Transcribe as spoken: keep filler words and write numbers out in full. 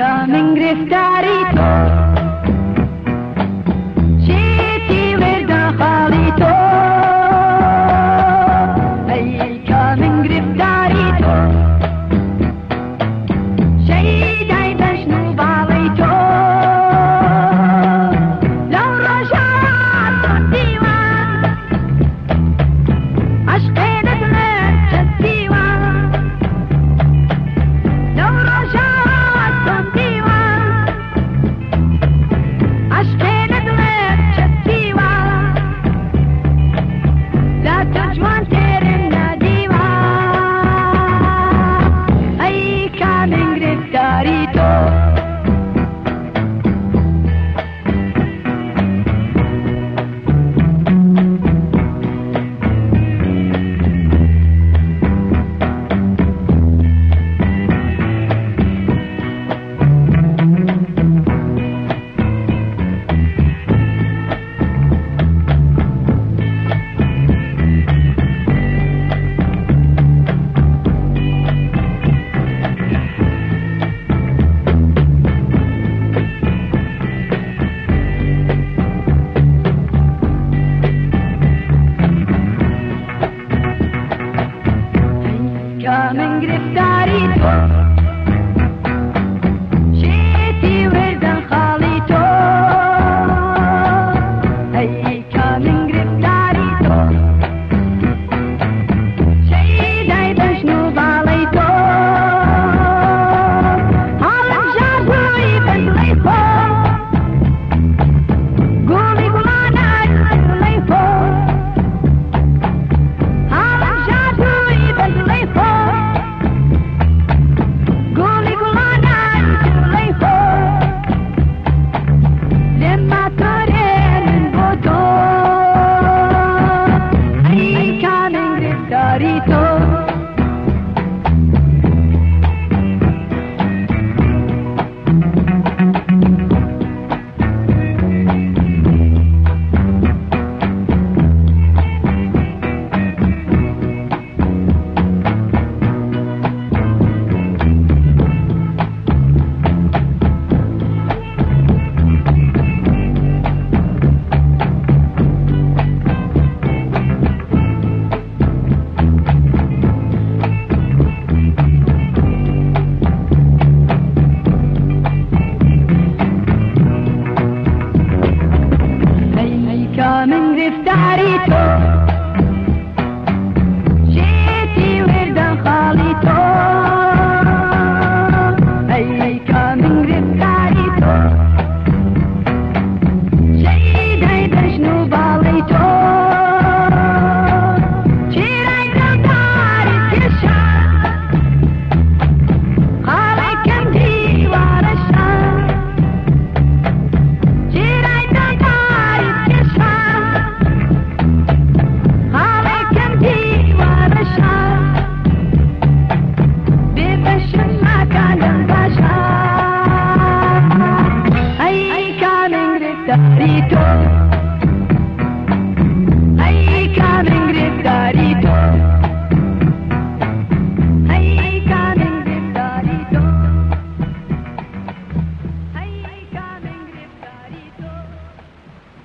من گرفتاری تو چیتی ورد خالی تو ای که من گرفتاری تو شیدای بشنو بالی تو لو رجعت دیوان عشقی ندلت دیوان لو رجعت دیوان عشقی ندلت دیوان لا تجوان ترنا دیوان ای که من گرفتاری تو من گرفتاری تو شیتی ورد خالی تو ای که من گرفتاری تو شیدای بشنو بالی تو حالم جادوی بدلی تو گولی گلانک بدلی تو حالم جادوی بدلی تو من گرفتاری تو شیتی ورد خالی تو ای که من گرفتاری تو شیدای بشنو بالی تو چیرای دلداری کشم خالی کم دیوارشم چیرای دلداری کشم Dito